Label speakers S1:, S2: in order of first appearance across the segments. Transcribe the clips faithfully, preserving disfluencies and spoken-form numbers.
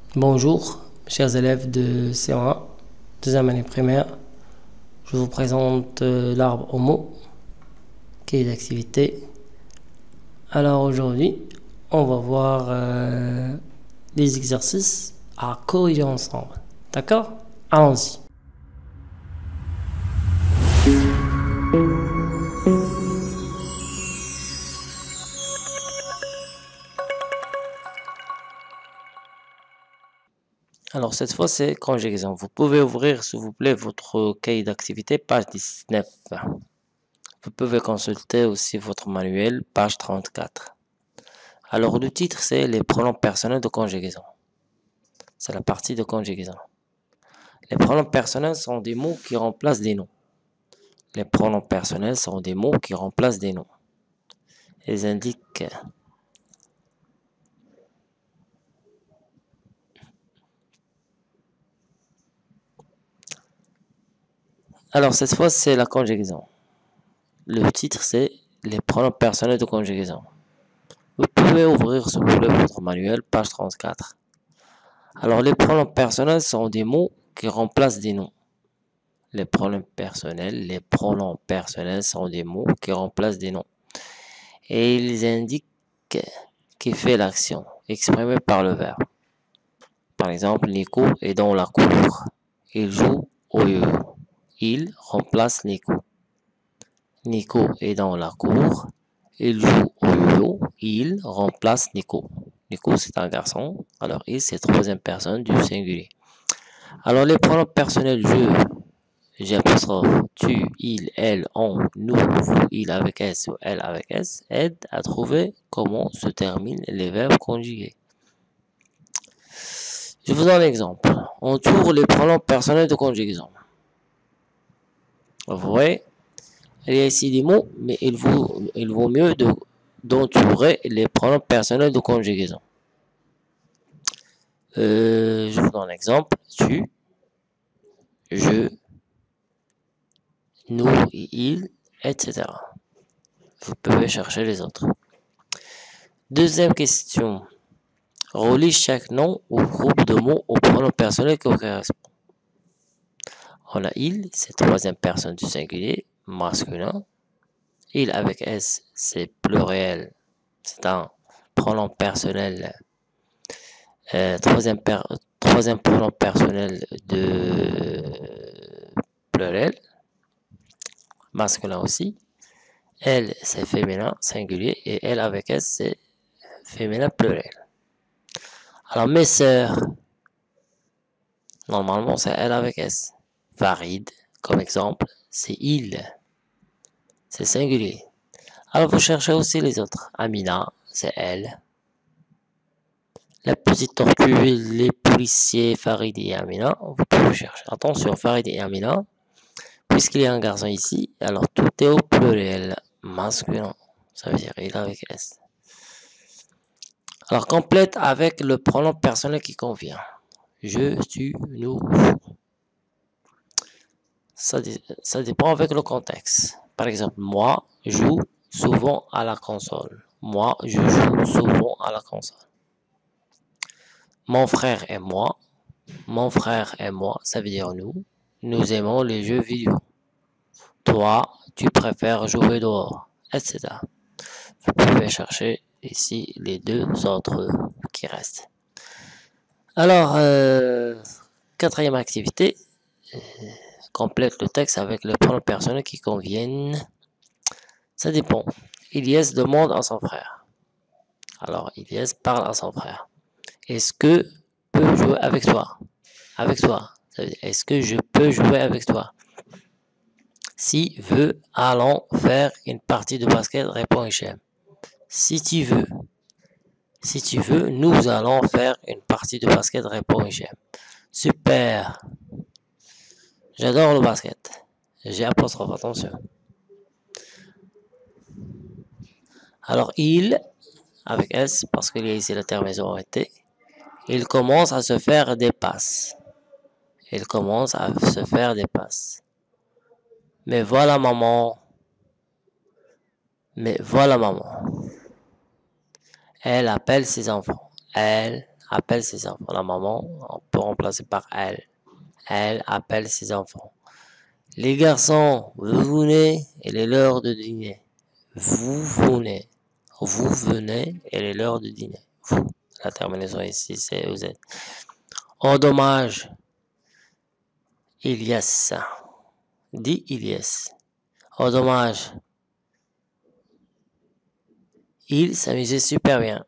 S1: Bonjour, chers élèves de C un, deuxième année primaire. Je vous présente euh, l'arbre au mot, qui est d'activité. Alors aujourd'hui, on va voir euh, les exercices à corriger ensemble. D'accord? Allons-y. Alors cette fois, c'est conjugaison. Vous pouvez ouvrir, s'il vous plaît, votre cahier d'activité, page dix-neuf. Vous pouvez consulter aussi votre manuel, page trente-quatre. Alors le titre, c'est les pronoms personnels de conjugaison. C'est la partie de conjugaison. Les pronoms personnels sont des mots qui remplacent des noms. Les pronoms personnels sont des mots qui remplacent des noms. Ils indiquent Alors cette fois, c'est la conjugaison. Le titre, c'est les pronoms personnels de conjugaison. Vous pouvez ouvrir, s'il vous plaît, votre manuel, page trente-quatre. Alors, les pronoms personnels sont des mots qui remplacent des noms. Les pronoms personnels, les pronoms personnels sont des mots qui remplacent des noms. Et ils indiquent qui fait l'action, exprimée par le verbe. Par exemple, Nico est dans la cour. Il joue au yo-yo. Il remplace Nico. Nico est dans la cour. Il joue au yo-yo. Il remplace Nico. Nico, c'est un garçon. Alors, il, c'est troisième personne du singulier. Alors, les pronoms personnels je, j'apostrophe, tu, il, elle, on, nous, vous, il avec S ou elle avec S aident à trouver comment se terminent les verbes conjugués. Je vous donne un exemple. On tourne les pronoms personnels de conjugaison. Vous voyez, il y a ici des mots, mais il vaut, il vaut mieux de, d'entourer les pronoms personnels de conjugaison. Euh, je vous donne un exemple. Tu, je, nous, il, et cetera. Vous pouvez chercher les autres. Deuxième question. Relie chaque nom ou groupe de mots au pronom personnel qui correspond. On a il, c'est troisième personne du singulier, masculin. Il avec S, c'est pluriel. C'est un pronom personnel. Euh, troisième, per, troisième pronom personnel de pluriel. Masculin aussi. Elle, c'est féminin, singulier. Et elle avec S, c'est féminin, pluriel. Alors, mes sœurs, normalement, c'est elle avec S. Farid, comme exemple, c'est il. C'est singulier. Alors, vous cherchez aussi les autres. Amina, c'est elle. La petite tortue, les policiers, Farid et Amina, vous pouvez chercher. Attention, Farid et Amina, puisqu'il y a un garçon ici, alors tout est au pluriel, masculin. Ça veut dire il avec S. Alors, complète avec le pronom personnel qui convient. Je, tu, nous, vous. Ça, ça dépend avec le contexte. Par exemple, moi, je joue souvent à la console. Moi, je joue souvent à la console. Mon frère et moi. Mon frère et moi, ça veut dire nous. Nous aimons les jeux vidéo. Toi, tu préfères jouer dehors, et cetera. Vous pouvez chercher ici les deux autres qui restent. Alors, euh, quatrième activité. Complète le texte avec les pronoms personnels qui conviennent. Ça dépend. Ilyes demande à son frère. Alors, Ilyes parle à son frère. Est-ce que je peux jouer avec toi? Avec toi. Est-ce que je peux jouer avec toi? Si veut, allons faire une partie de basket, répond Hichem. Si tu veux. Si tu veux, nous allons faire une partie de basket, répond Hichem. Super. J'adore le basket. J'ai apostrophe, attention. Alors, il, avec S, parce qu'il y a ici la terminaison T, il commence à se faire des passes. Il commence à se faire des passes. Mais voilà maman. Mais voilà maman. Elle appelle ses enfants. Elle appelle ses enfants. La maman, on peut remplacer par elle. Elle appelle ses enfants. Les garçons, vous venez, il est l'heure de dîner. Vous venez. Vous venez, il est l'heure de dîner. Vous. La terminaison ici, c'est vous êtes. Oh dommage. Ilyes. Dit Ilyes. Oh dommage. Il s'amusait super bien.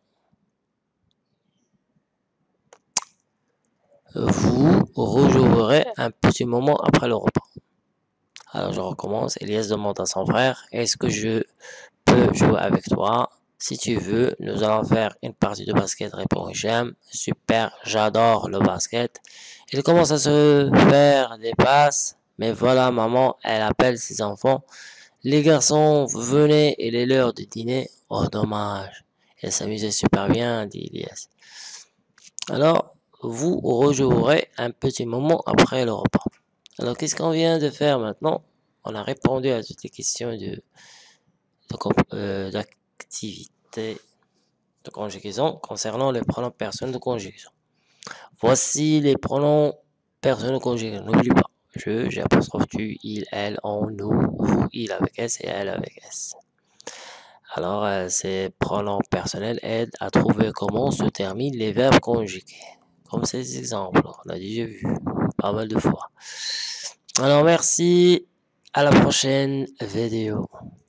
S1: Vous rejouerez un petit moment après le repas. Alors je recommence. Elias demande à son frère, est-ce que je peux jouer avec toi? Si tu veux, nous allons faire une partie de basket, répond Hicham. Super, j'adore le basket. Il commence à se faire des passes, mais voilà, maman, elle appelle ses enfants. Les garçons, venez, il est l'heure de dîner. Oh, dommage. Elle s'amusait super bien, dit Elias. Alors, vous rejouerez un petit moment après le repas. Alors, qu'est-ce qu'on vient de faire maintenant? On a répondu à toutes les questions de, de, d'activité de conjugaison concernant les pronoms personnels de conjugaison. Voici les pronoms personnels de conjugaison. N'oublie pas. Je, j'ai apostrophe tu, il, elle, on, nous, vous, il avec S et elle avec S. Alors, euh, ces pronoms personnels aident à trouver comment se terminent les verbes conjugués. Comme ces exemples, on a déjà vu pas mal de fois. Alors, merci. À la prochaine vidéo.